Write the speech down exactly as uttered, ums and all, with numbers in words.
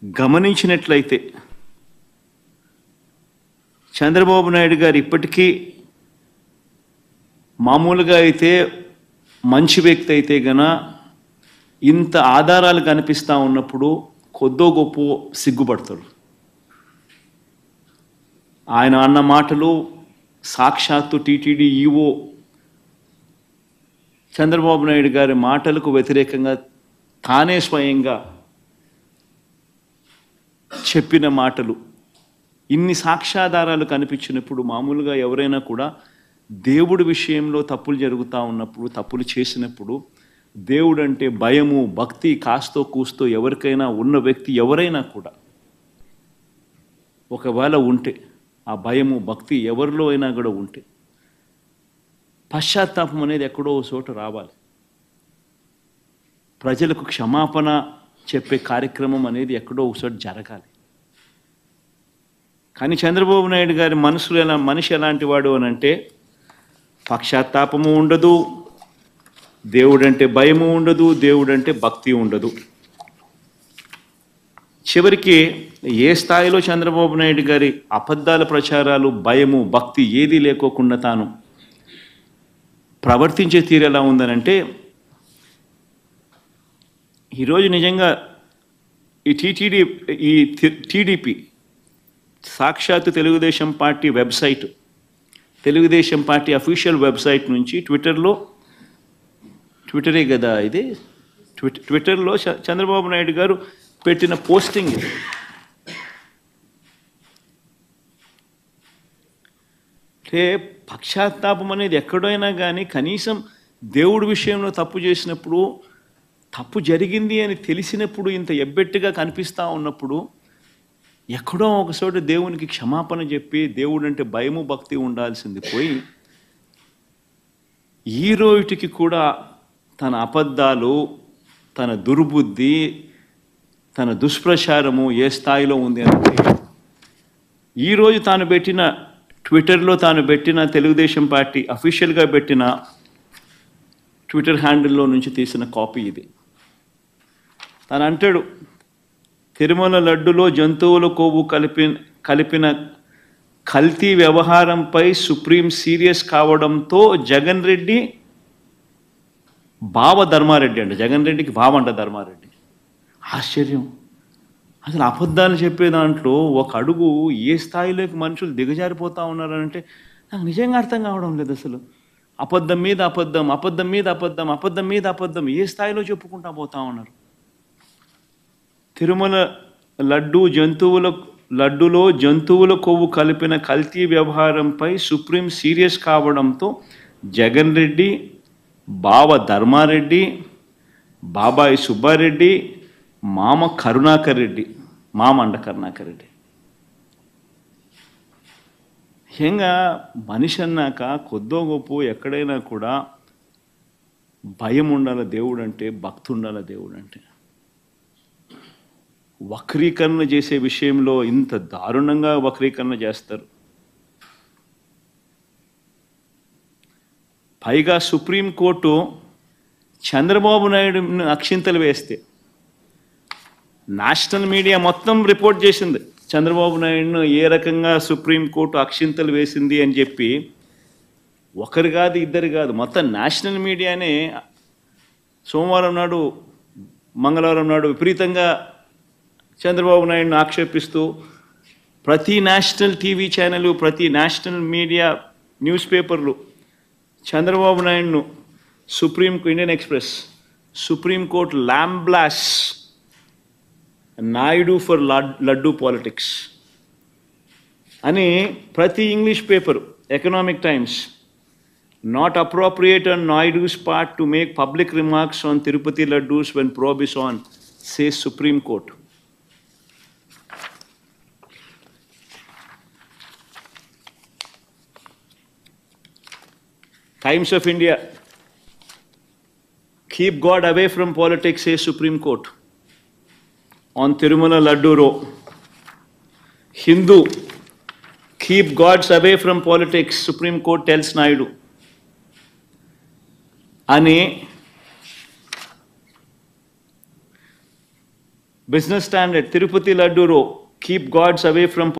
గమనించినట్లయితే చంద్రబాబు నాయుడు గారు ఇప్పటికీ మామూలుగా అయితే మంచి వ్యక్తి అయితే గన ఇంత ఆధారాలు కనిపిస్తూ ఉన్నప్పుడు కొద్దో గొప్ప సిగ్గుపడతాడు. ఆయన అన్న మాటలు సాక్షాత్తు టీటీడీ ఈవో చంద్రబాబు నాయుడు గారి మాటలకు వ్యతిరేకంగా తానే స్వయంగా చెప్పిన మాటలు ఇన్ని సాక్ష్యాధారాలు కనిపించినప్పుడు మామూలుగా ఎవరైనా కూడా దేవుడి విషయంలో తప్పులు జరుగుతూ ఉన్నప్పుడు తప్పులు చేసినప్పుడు దేవుడు అంటే భయము భక్తి కాస్తో కూస్తో ఎవరికైనా ఉన్న వ్యక్తి ఎవరైనా కూడా ఒకవేళ ఉంటే ఆ భయము భక్తి ఎవరిలో అయినా కూడా ఉంటే పశ్చాత్తాపం అనేది ఎక్కడో చోట రావాలి. ప్రజలకు క్షమాపణ చెప్పే కార్యక్రమం అనేది ఎక్కడో ఒకచోట జరగాలి. కానీ చంద్రబాబు నాయుడు గారి మనసులో ఎలా మనిషి ఎలాంటి వాడు అని అంటే పశ్చాత్తాపము ఉండదు, దేవుడంటే భయము ఉండదు, దేవుడంటే భక్తి ఉండదు. చివరికి ఏ స్థాయిలో చంద్రబాబు నాయుడు గారి అబద్ధాల ప్రచారాలు భయము భక్తి ఏదీ లేకోకుండా తాను ప్రవర్తించే తీరు ఎలా ఉందనంటే ఈరోజు నిజంగా ఈ టీటీడీ ఈ టీడీపీ సాక్షాత్తు Telugu Desam party website Telugu Desam party official website నుంచి ట్విట్టర్లో ట్విట్టరే కదా ఇది ట్విట్ ట్విట్టర్లో చంద్రబాబు నాయుడు గారు పెట్టిన పోస్టింగ్ ఇది. అంటే పశ్చాత్తాపం అనేది ఎక్కడైనా కానీ కనీసం దేవుడి విషయంలో తప్పు చేసినప్పుడు తప్పు జరిగింది అని తెలిసినప్పుడు ఇంత ఎబ్బెట్టుగా కనిపిస్తూ ఉన్నప్పుడు ఎక్కడో ఒకచోట దేవునికి క్షమాపణ చెప్పి దేవుడు అంటే భయము భక్తి ఉండాల్సింది పోయి ఈ రోజుకి కూడా తన అబద్ధాలు తన దుర్బుద్ధి తన దుష్ప్రచారము ఏ స్థాయిలో ఉంది అంటే ఈరోజు తాను పెట్టిన ట్విట్టర్లో తాను పెట్టిన తెలుగుదేశం పార్టీ అఫీషియల్గా పెట్టిన ట్విట్టర్ హ్యాండిల్లో నుంచి తీసిన కాపీ ఇది. తను అంటాడు, తిరుమల లడ్డులో జంతువుల కొవ్వు కలిపి కలిపిన కల్తీ వ్యవహారంపై సుప్రీం సీరియస్ కావడంతో జగన్ రెడ్డి బావ ధర్మారెడ్డి అంట, జగన్ రెడ్డికి బావ అంట ధర్మారెడ్డి. ఆశ్చర్యం. అసలు అబద్ధాలు చెప్పే దాంట్లో ఒక అడుగు ఏ స్థాయిలోకి మనుషులు దిగజారిపోతూ ఉన్నారంటే నాకు నిజంగా అర్థం కావడం లేదు. అసలు అబద్ధం మీద అబద్ధం అబద్ధం మీద అబద్ధం అబద్ధం మీద అబద్ధం ఏ స్థాయిలో చెప్పుకుంటా పోతా ఉన్నారు. తిరుమల లడ్డు జంతువుల లడ్డులో జంతువుల కొవ్వు కలిపిన కల్తీ వ్యవహారంపై సుప్రీం సీరియస్ కావడంతో జగన్ రెడ్డి బావ ధర్మారెడ్డి బాబాయి సుబ్బారెడ్డి మామ కరుణాకర్ రెడ్డి మామ అండ కరుణాకర్ రెడ్డి. ముఖ్యంగా మనిషి అన్నాక కొద్దో గొప్ప ఎక్కడైనా కూడా భయం ఉండాలి దేవుడు అంటే, భక్తి ఉండాలి దేవుడు అంటే. వక్రీకరణ చేసే విషయంలో ఇంత దారుణంగా వక్రీకరణ చేస్తారు. పైగా సుప్రీంకోర్టు చంద్రబాబు నాయుడుని అక్షింతలు వేస్తే నేషనల్ మీడియా మొత్తం రిపోర్ట్ చేసింది చంద్రబాబు నాయుడును ఏ రకంగా సుప్రీంకోర్టు అక్షింతలు వేసింది అని చెప్పి. ఒకరు కాదు ఇద్దరు కాదు, మొత్తం నేషనల్ మీడియానే సోమవారం నాడు మంగళవారం నాడు విపరీతంగా చంద్రబాబు నాయుడును ఆక్షేపిస్తూ ప్రతి నేషనల్ టీవీ ఛానల్ ప్రతి నేషనల్ మీడియా న్యూస్ పేపర్లు చంద్రబాబు నాయుడును supreme Indian Express supreme court lambasts Naidu for laddu politics అని ప్రతి English paper Economic Times not appropriate on Naidu's part to make public remarks on Tirupati laddus when probe is on, says Supreme Court. Times of India, keep God away from politics, says Supreme Court on Tirumala Laddu Row. Hindu, keep gods away from politics, Supreme Court tells Naidu. అని business standard Tirupati laddu row keep God's away from